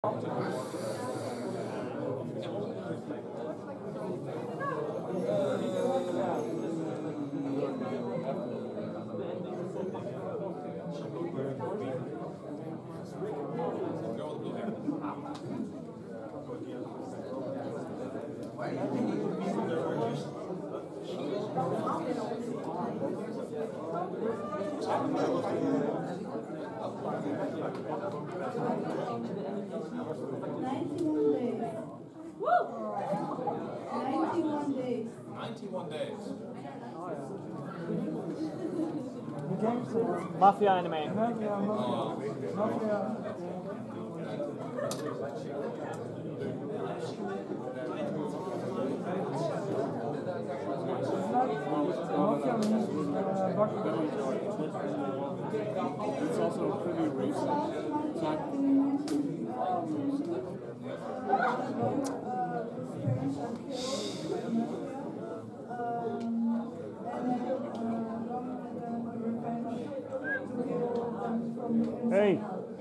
Mafia anime. It's also pretty recent. Hey.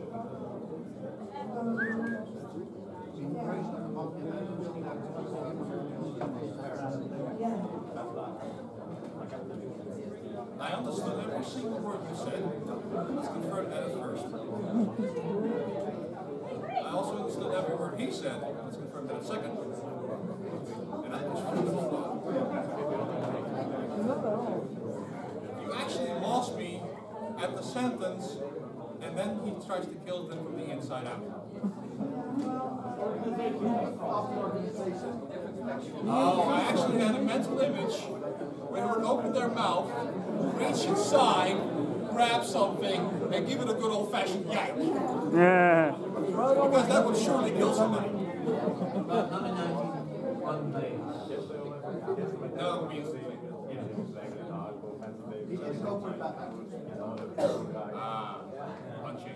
I understood every single word you said. Let's confirm that at first. I also understood every word he said. Let's confirm that at second. And I was You actually lost me at the sentence, and then he tries to kill them from the inside out. Oh, I actually had a mental image where they would open their mouth, reach inside, grab something, and give it a good old-fashioned yank. Yeah. Because that would surely kill somebody. No, it means punching.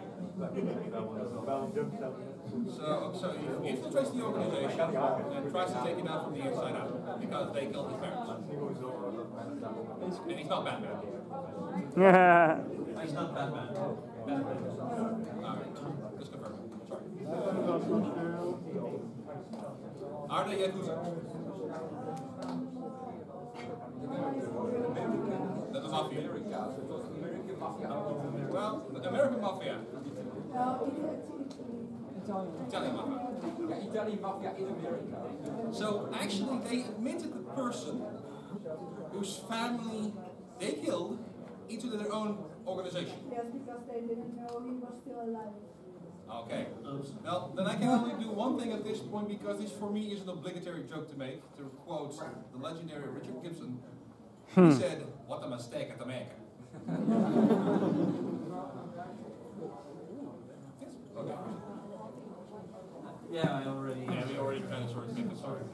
So he infiltrates the organization and tries to take it out from the inside out because they killed his parents. And he's not Batman. Yeah. He's not Batman. Alright, just confirm. Sorry. Are they Yakuza? The Mafia. Well, the American Mafia. Italian Mafia. Italian Mafia in America. So actually they admitted the person whose family they killed into their own organization. Yes, because they didn't know he was still alive. Okay. Well, then I can only do one thing at this point because this for me is an obligatory joke to make. To quote the legendary Richard Gibson, he said, "What a mistake to make." Okay. Yeah, I already. Yeah, we already kind of sort of made the story.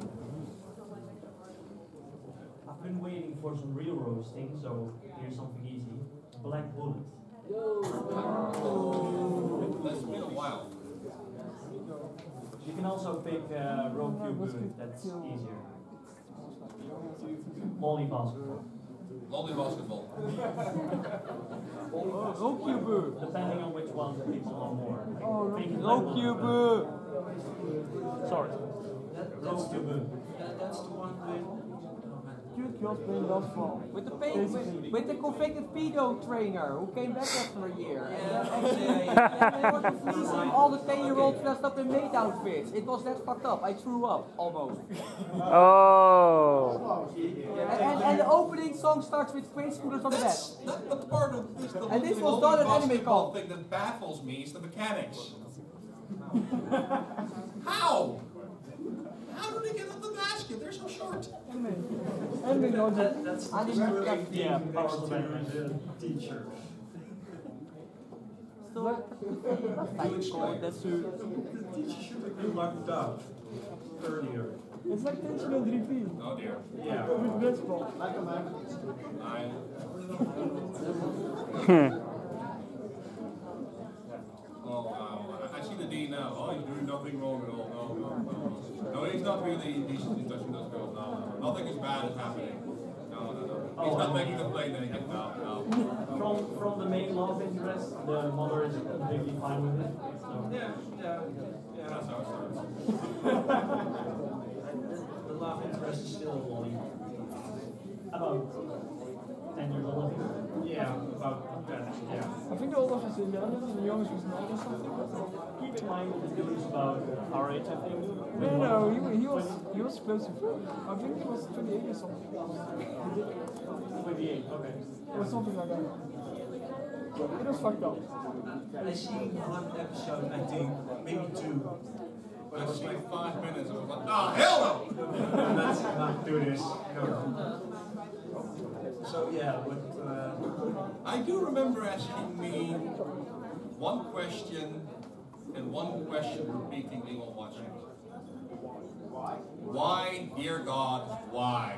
I've been waiting for some real roasting, so here's something easy. Black Bullet. That's been a while. You can also pick Roku, that's easier. Molly basketball. Lolly basketball. Rookcube. Depending on which one people know more. Rookcube. Sorry. Roku. That's the one With the convicted pedo trainer who came back after a year. And they were fleecing all the 10-year-olds dressed up in maid outfits. It was that fucked up. I threw up, almost. Oh. And the opening song starts with twin scooters on the bed. That's not the part of this. And this was done at AniméCon. thing that baffles me is the mechanics. How? How do they get on the basket? They're so short. That's teacher. That's The teacher should have been locked up earlier. It's like tensional 3P. Oh dear. Yeah. With baseball. I see the D now. Oh, he's doing nothing wrong at all. No, he's not really indecent in touching those girls. No. Nothing is bad is happening. No. He's not making them play anything. No. From the main love interest, the mother is completely fine with it. So. Yeah. That's The love interest is still lonely. About 10 years old. Yeah, about that. Yeah. I think the oldest was 11 and the youngest was 9 or something. Keep in mind that the dude is about our age, I think. No, he was close to 40. I think he was 28 or something. 28, okay. Or something like that. It was fucked up. I seen one episode, I think, maybe 2. I see 5 minutes. I was like, oh hell no! Let's not do this. No. So yeah, but I do remember asking me one question and one question repeatedly while watching. Why, dear God, why?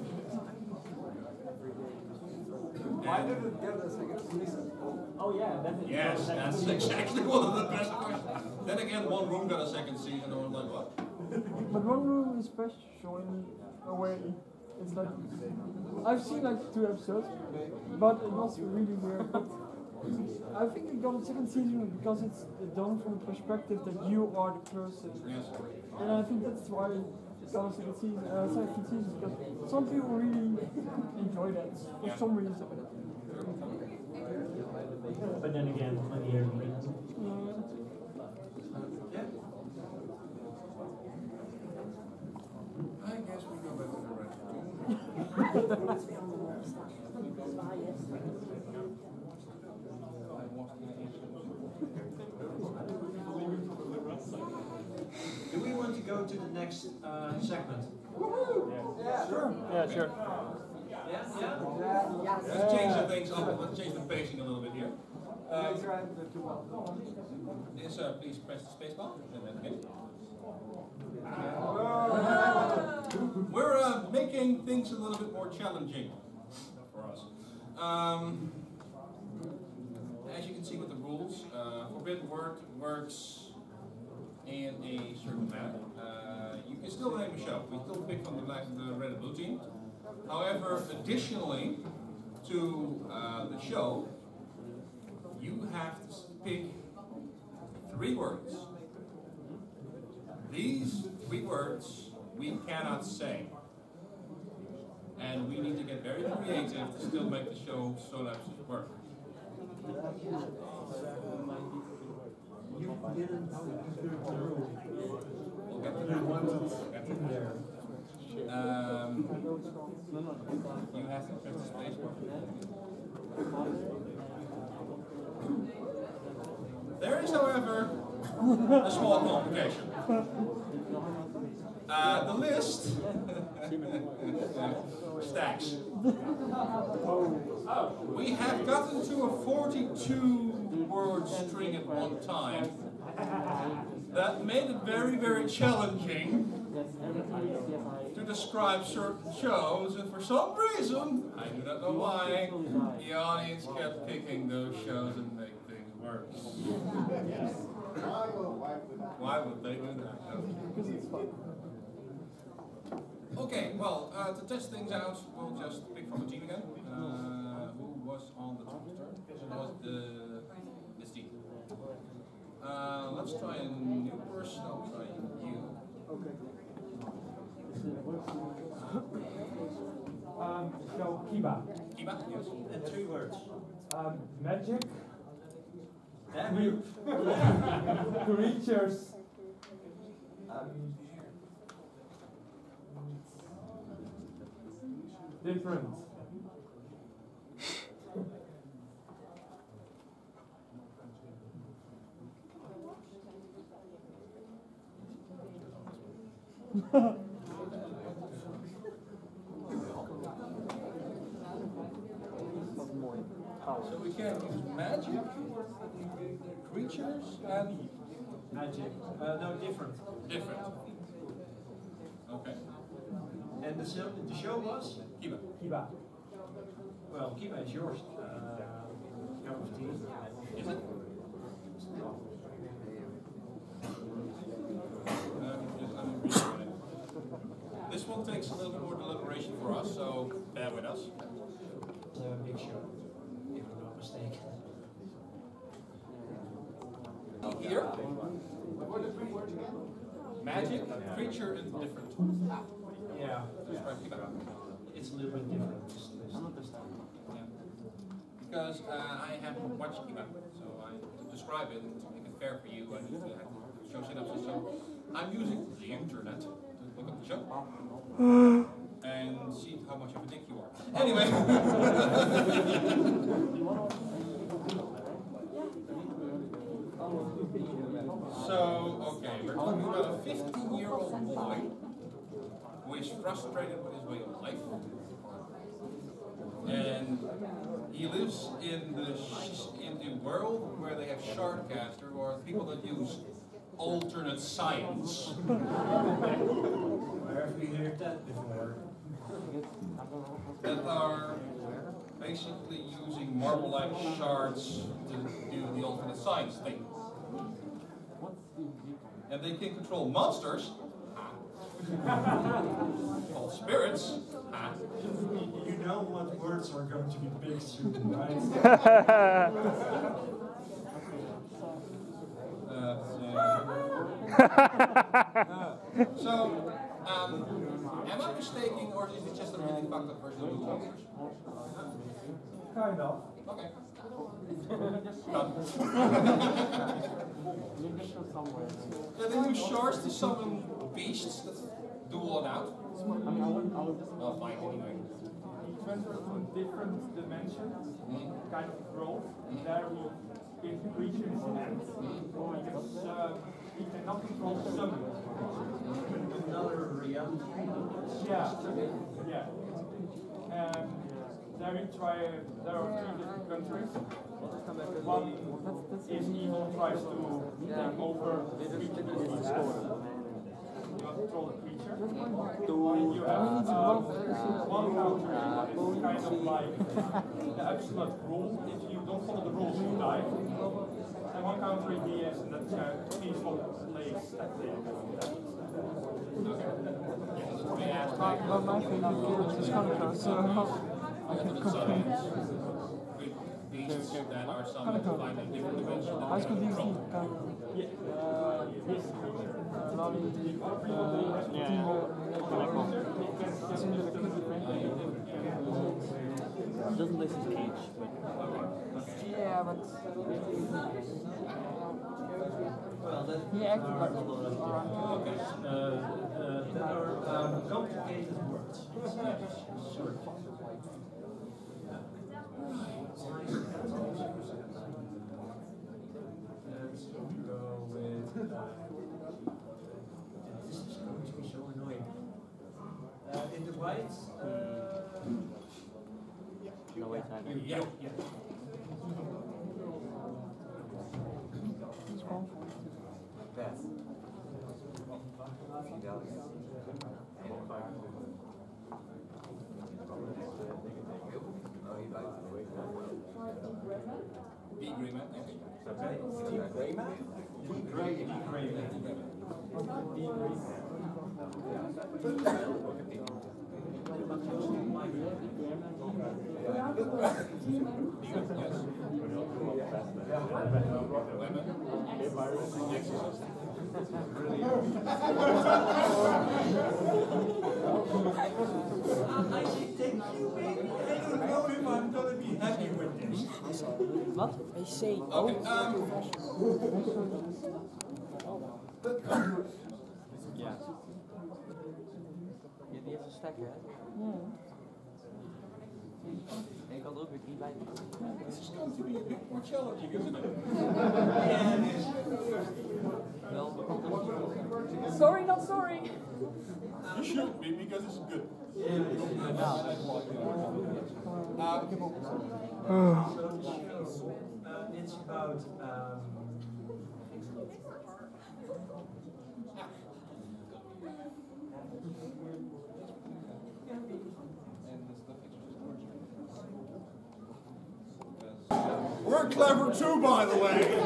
Why did it get a second season? oh yeah, definitely. Yes, that's exactly one of the best questions. Then again, one room got a second season, and I was like, what? But one room is special in a way. It's like, I've seen like 2 episodes, but it was really weird. But I think it got a second season because it's done from the perspective that you are the person. Yes. And I think that's why it got a second season, because some people really enjoy that for some reason. But then again, many years later. I guess we go back to the rest. Do we want to go to the next segment? Yeah, sure. Let's change the things up. Let's change the pacing a little bit here. Please press the space bar and then again. We're making things a little bit more challenging for us. As you can see with the rules, forbidden word works in a certain manner. You can still name a show. We still pick from the red and blue team. However, additionally to the show, you have to pick 3 words. These 3 words we cannot say. And we need to get very creative to still make the show synopsis work. You didn't do the rule. We'll get to that. We'll get to that. You have to press the space bar. There is, however, a small complication. The list stacks. We have gotten to a 42-word string at one time. That made it very, very challenging to describe certain shows, and for some reason, I do not know why, the audience kept picking those shows and make things worse. Why would they do that? Because it's fun. Okay, well, to test things out, we'll just pick from a team again. Who was on the top turn? It was this team. Let's try a new person. I'll try you. Okay. So, Kiba. Kiba, yes. And 3 words. Magic. Damn you. Creatures. Different. So we can use magic, creatures, and Magic. No, different. different. Okay. And the show was? Kiba. Kiba. Well, Kiba is yours. Cup of tea. Is it? This one takes a little bit more deliberation for us, so bear with us. It's a big show, if I'm not mistaken. Here, Magic, creature, and different. Yeah. Describe Kiba. It's a little bit different. Yeah. Because I haven't watched Kiba, so to describe it and to make it fair for you, I need to have to show synopsis. So I'm using the internet to look up the show and see how much of a dick you are. Anyway. So, okay, we're talking about a 15-year-old boy who is frustrated with his way of life. And he lives in the world where they have Shardcaster, or people that use alternate science. Where have we heard that before? That are basically using marble-like shards to do the alternate science thing. And they can control monsters, called spirits. You know what words are going to be big soon, right? So, am I mistaken, or is it just a really fucked up version of the monsters? Kind of. Okay. Yeah, they use shards to summon beasts that duel out. Well, fine anyway. Transfer from different dimensions, kind of growth. There we give creatures hands, because he cannot control summon. Another reality. Yeah, yeah. There we try, there are 3 different countries. One is evil, tries to take over the creature that he has. You control the creature. And you have one country is kind of like the absolute rule. If you don't follow the rules, you die. And one country he is in that peaceful place at the end. Well, my favorite game is Camcorder, so I can complain. Beasts that are summoned to find a different dimension. High school DxD, Doesn't listen to age, but yeah, but Well, that he acted like that are complicated words. Sure. Let's go with. This is going to be so annoying. In the right. no way time. Yeah. Be grey man. Okay. Gray man? Gray man. I say thank you, baby. I don't know if I'm gonna be happy with this. Wat? WC. Okay, Ja. Die heeft een stekker, hè? En ik had er ook weer 3 bij. this is going to be a bit more challenging, isn't it? Yeah, it is. Wel, Sorry, not sorry. You should be, because it's good. It's about We're clever too, by the way.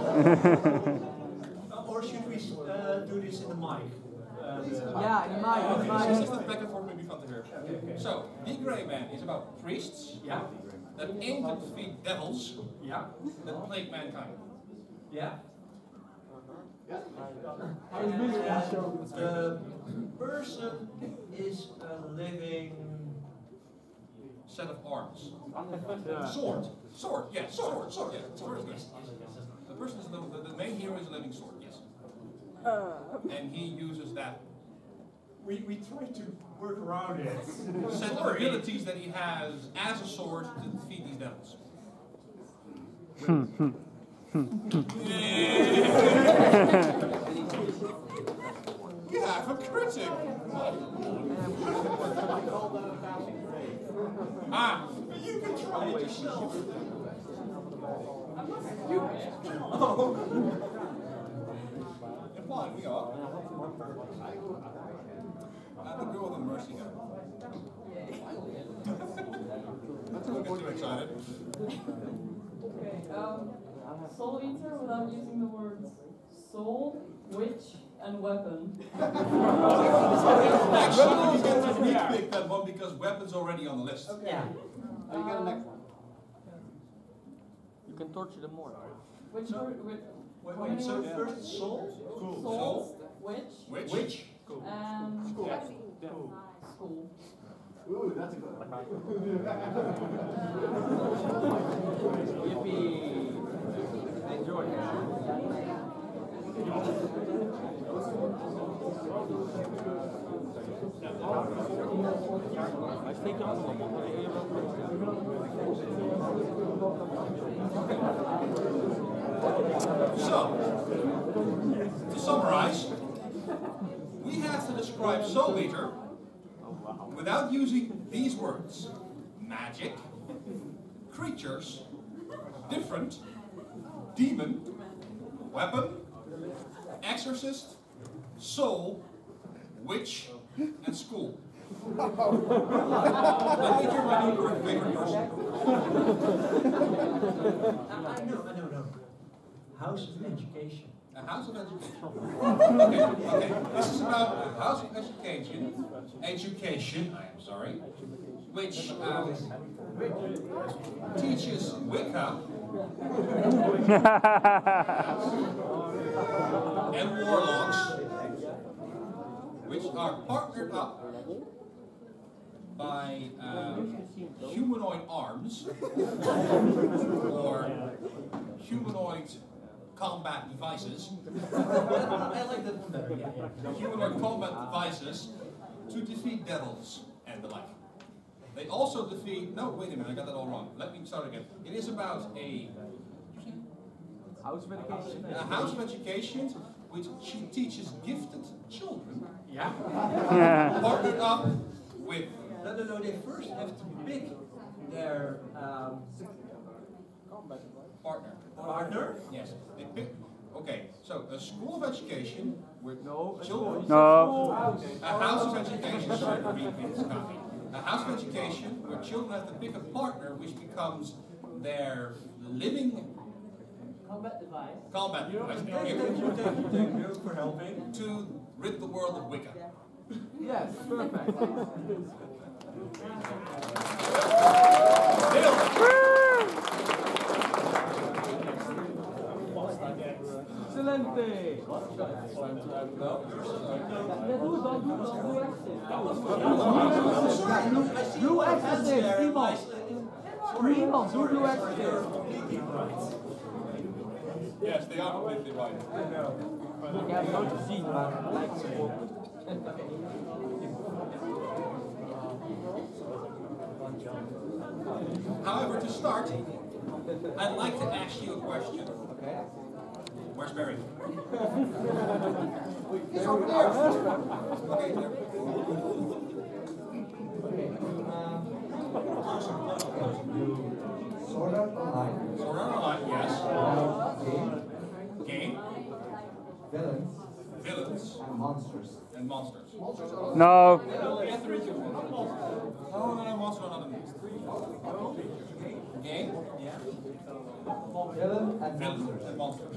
or should we do this in the mic? ja, in de maai. Just back and forth may be fun to hear. So, The Grey Man is about priests that aim to defeat devils that plague mankind. Yeah. Hij is busy. The person is a living set of arms. Sword. Sword, yes, sword, yeah. Sword is good. The person is the main hero is a living sword, yes. And he uses that We try to work around it. set of abilities that he has as a sword to defeat these devils. Yeah, for critic. Ah, You can try it yourself. Implying we are. The girl with the mercy gun. Don't get too excited. Soul Eater without using the words soul, witch, and weapon. Actually, you get to repick that one because weapon's already on the list. Yeah. You got the next one. You can torture them more. Which word? Wait, so first soul? Soul, witch, Which? and school. Ooh, that's a good one. Yippee! Enjoy. Maar steek je allemaal op. So, to summarize, we have to describe Soul Eater without using these words: magic, creatures, different, demon, weapon, exorcist, soul, witch, and school. I think you're my new favorite person. No. House of Education. A house of education. Okay. This is about a house of education. I am sorry. Which teaches Wicca and warlocks, which are partnered up by humanoid arms or humanoid combat devices. I like that one better. Yeah. Humanoid combat devices to defeat devils and the like. They also defeat. No, wait a minute, I got that all wrong. Let me start again. It is about a House of education. a house of education which teaches gifted children. Yeah. Partnered up with. No. They first have to pick their partner. Yes. They pick. Okay. So a school of education with children. No. A house of education. Sorry, repeat this copy. A house of education where children have to pick a partner, which becomes their living combat device. combat device. Thank you for helping. To rid the world of Wicca. Yes, perfect. Excelente! Blue Exorcist, iemand! Iemand, doe Blue Exorcist! Yes, they are completely right. Ik heb het nooit gezien, maar het lijkt me op. However, to start, I'd like to ask you a question. Okay. Where's Barry? He's over there. Okay, there. Sword Art Online. Sword Art Online, yes. Game. Villains Villains. and monsters. And monsters. No. No, monsters are not in this. Game. Villain and Villains monsters. and monsters.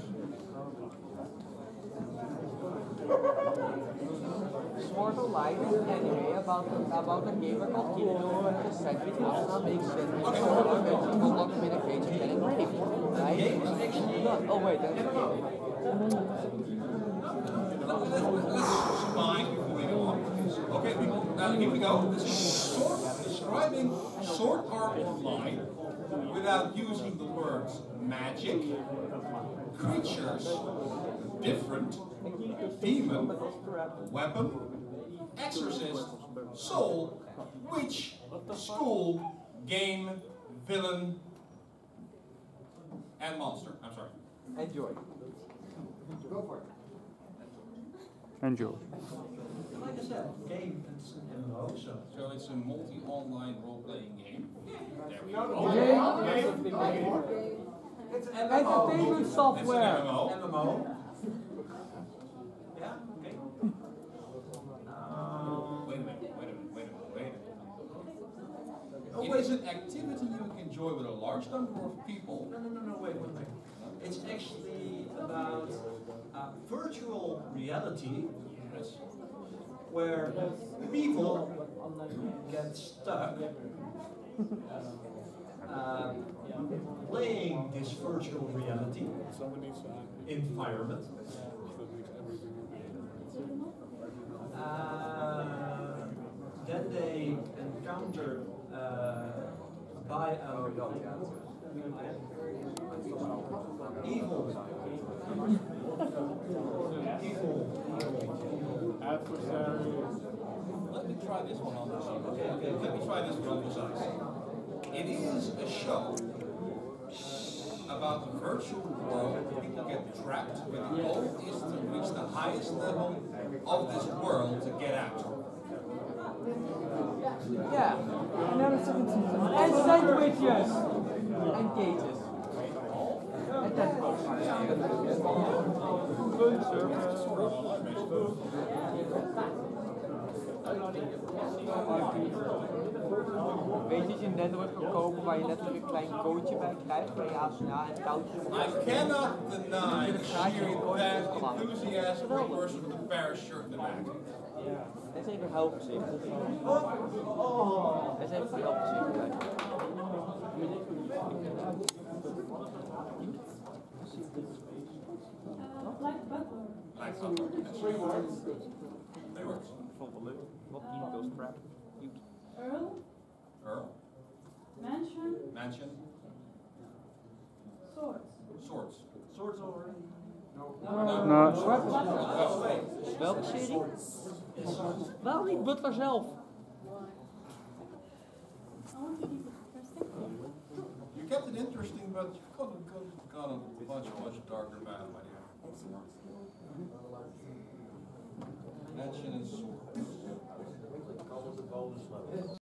Sword Online is an anime about a gamer called Kirito who sandwich also makes sandwiches and will not communicate and then break. Right? Oh wait, that's a game. Let's here we go. This is describing sword art online without using the words magic, creatures, different, demon, weapon, exorcist, soul, witch, school, game, villain, and monster. I'm sorry. Enjoy. Go for it. Enjoy. Like I said, game, it's an MMO, so. So it's a multi-online role-playing game. There we No, go. It's an Entertainment It's software. an MMO. MMO. Yeah, okay. Wait a minute. It is an activity you can enjoy with a large number of people. No, wait. It's actually about virtual reality where people get stuck playing this virtual reality environment. Then they encounter by evil Adversary. Let me try this one on the side. Let me try this one on the side. It is a show about the virtual world where people get trapped, where the goal is to reach the highest level of this world to get out. Yeah. Another second season. And sandwiches. And cages. And tentacles. Good service. Weet je dat je een Android kan kopen waar je letterlijk een klein coachje bij krijgt, waar je ASNA en touwtjes op I cannot deny the sheer enthusiasm of a person with a parachute in the back. Dat is even helpgezicht. Dat is even helpgezicht. Like butler. Like butler. 3 words. 3 words. What ego strap? Earl. Earl. Mansion. Mansion. Swords. Swords. Swords already. No. Welke serie? Wel niet Butler zelf. I want to keep it interesting. You kept it interesting, but you could have gone a much darker path, my dear. Mansion and swords.